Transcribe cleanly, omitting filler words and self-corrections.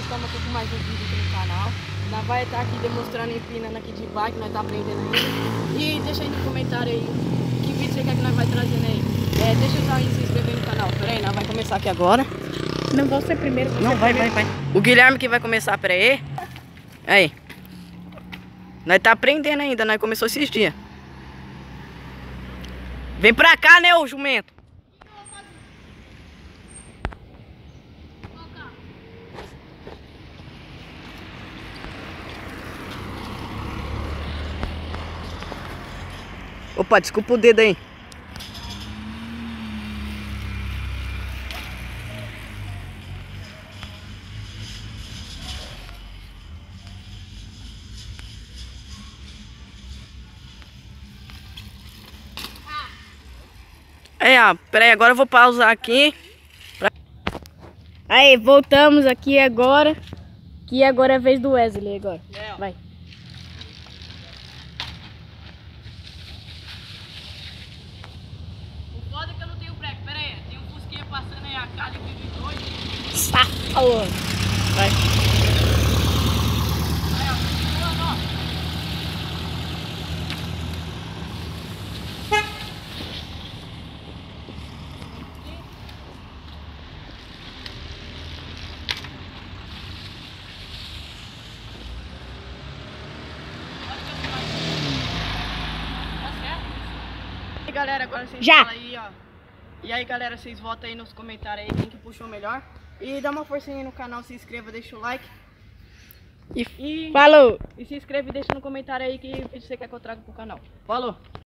estamos aqui com mais um vídeo aqui no canal. Nós vai estar aqui demonstrando empinando aqui de bike, nós tá aprendendo ainda. E deixa aí no comentário aí que vídeo você quer que nós vai trazendo aí. Deixa o joinha e se inscrever no canal. Pera aí, nós vai começar aqui agora. Não vou ser primeiro. Não, vai. O Guilherme que vai começar, pera aí. Aí. Nós tá aprendendo ainda, nós começou esses dias. Vem pra cá, né, ô jumento? Opa, desculpa o dedo aí. Peraí, agora eu vou pausar aqui. Aí, voltamos aqui agora. Que agora é a vez do Wesley agora. Vai. O foda é que eu não tenho breque. Pera aí, tem um fusquinha passando aí, a calha aqui de dois. Safado. Vai. Aí, ó, segurando, ó. E galera, agora vocês Já. falam aí, ó. E aí galera, vocês votam aí nos comentários aí quem que puxou melhor. E dá uma forcinha aí no canal, se inscreva, deixa o like. Falou. E se inscreve e deixa no comentário aí que vídeo você quer que eu traga pro canal. Falou!